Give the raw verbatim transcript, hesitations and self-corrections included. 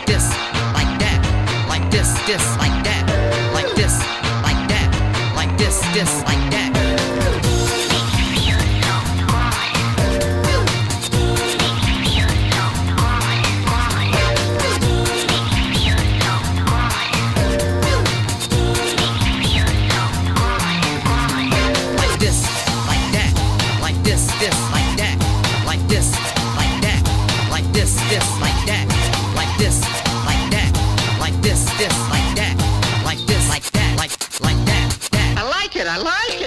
this, like that, like this, this, like that, like this, like that, like this, this, like that. This, like that, like this, like that, like this, this, like that, like this, like that, like this, this, like that, like this, like that, like, like that, that. I like it, I like it.